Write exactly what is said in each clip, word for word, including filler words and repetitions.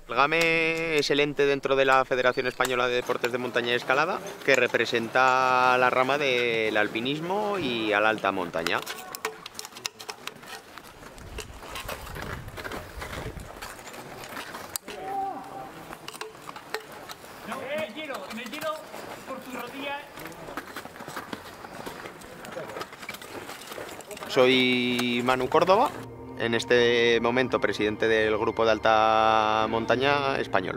El GAME es el ente dentro de la Federación Española de Deportes de Montaña y Escalada que representa la rama del alpinismo y a la alta montaña. Soy Manu Córdoba, en este momento presidente del Grupo de Alta Montaña Español.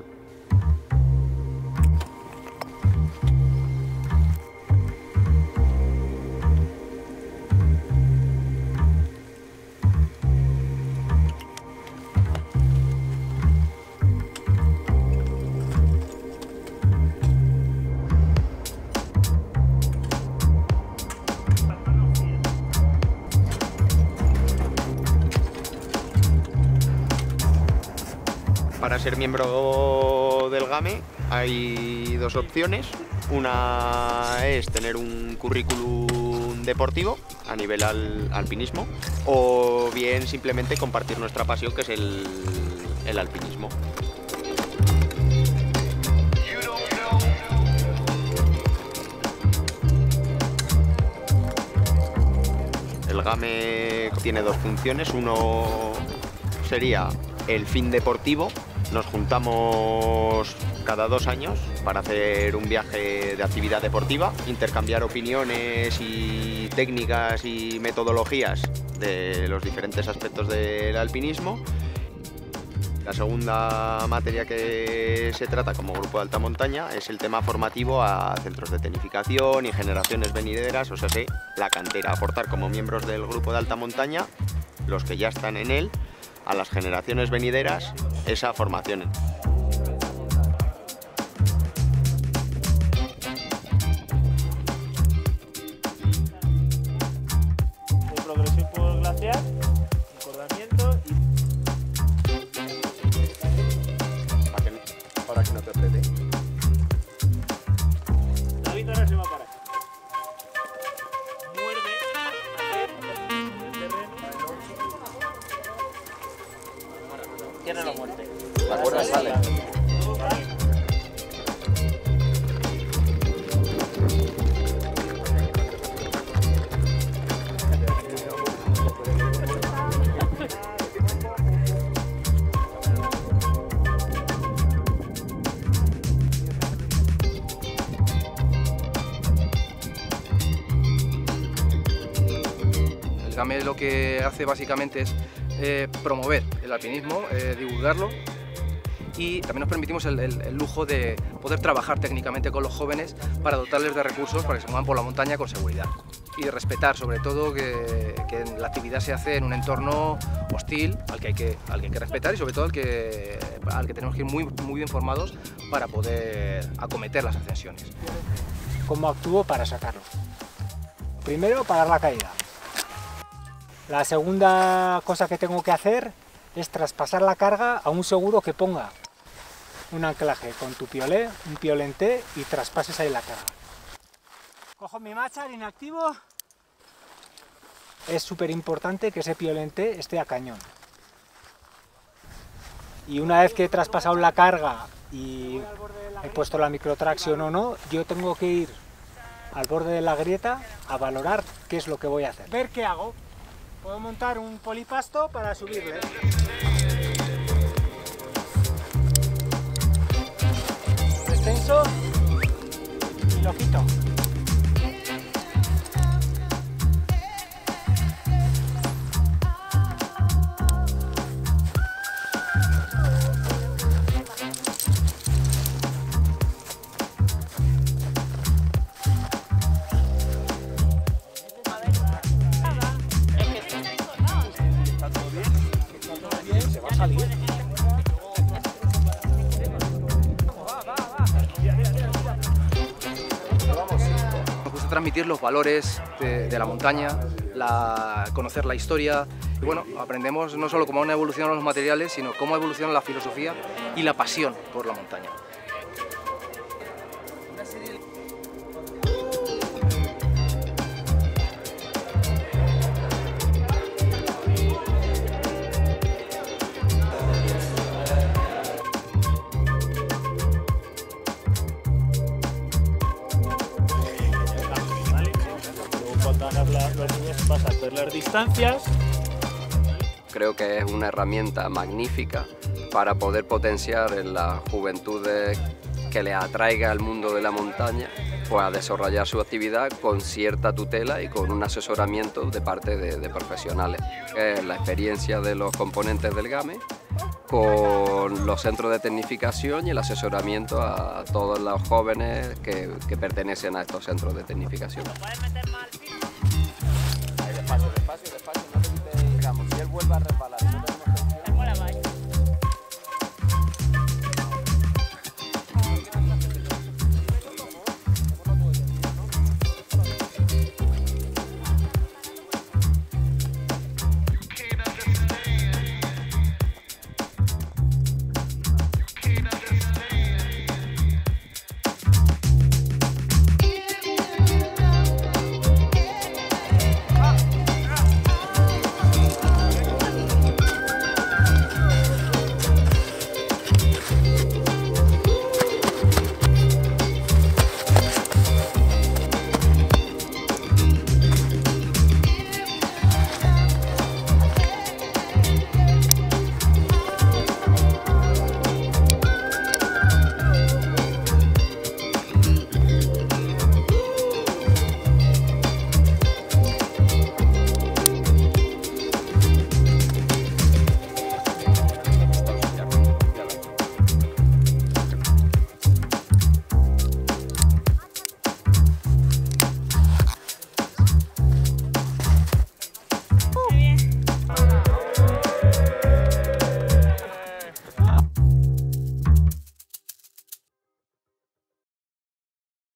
Para ser miembro del GAME hay dos opciones. Una es tener un currículum deportivo a nivel al, alpinismo, o bien simplemente compartir nuestra pasión, que es el, el alpinismo. El GAME tiene dos funciones. Uno sería el fin deportivo. Nos juntamos cada dos años para hacer un viaje de actividad deportiva, intercambiar opiniones y técnicas y metodologías de los diferentes aspectos del alpinismo. La segunda materia que se trata como grupo de alta montaña es el tema formativo a centros de tecnificación y generaciones venideras, o sea, sí, la cantera, aportar como miembros del grupo de alta montaña, los que ya están en él, a las generaciones venideras esa formación. De progresión por glaciar, encordamiento y... Para que, para que no te apriete. La guitarra se va para aquí. Muerde, hacer el terreno. Tiene la muerte. La cuerda sale. El GAME lo que hace básicamente es eh, promover el alpinismo, eh, divulgarlo, y también nos permitimos el, el, el lujo de poder trabajar técnicamente con los jóvenes para dotarles de recursos para que se muevan por la montaña con seguridad. Y respetar sobre todo que, que la actividad se hace en un entorno hostil al que hay que, al que, hay que respetar, y sobre todo al que, al que tenemos que ir muy, muy bien formados para poder acometer las ascensiones. ¿Cómo actúo para sacarlo? Primero, parar la caída. La segunda cosa que tengo que hacer es traspasar la carga a un seguro que ponga un anclaje con tu piolé, un piolenté, y traspases ahí la carga. Cojo mi machar inactivo. Es súper importante que ese piolenté esté a cañón. Y una vez que he traspasado la carga y he puesto la microtracción o no, yo tengo que ir al borde de la grieta a valorar qué es lo que voy a hacer. Ver qué hago. Puedo montar un polipasto para subirle. Descenso y lo quito. Nos gusta transmitir los valores de, de la montaña, la, conocer la historia, y bueno, aprendemos no solo cómo han evolucionado los materiales, sino cómo ha evolucionado la filosofía y la pasión por la montaña. distancias. Creo que es una herramienta magnífica para poder potenciar en las juventudes que les atraiga al mundo de la montaña, pues a desarrollar su actividad con cierta tutela y con un asesoramiento de parte de, de profesionales. Es la experiencia de los componentes del GAME con los centros de tecnificación y el asesoramiento a todos los jóvenes que, que pertenecen a estos centros de tecnificación.